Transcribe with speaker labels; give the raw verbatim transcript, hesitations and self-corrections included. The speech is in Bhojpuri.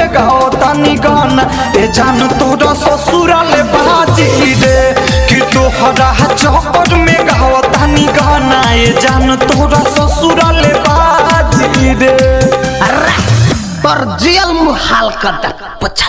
Speaker 1: में गाओ तानी गाना ए जान तोरा ससुराले बाजी रे कि तोहरा चौकर में गाओ तानी गाना ए जान तोरा ससुराले बाजी रे
Speaker 2: पर जेल मुहाल कर पछा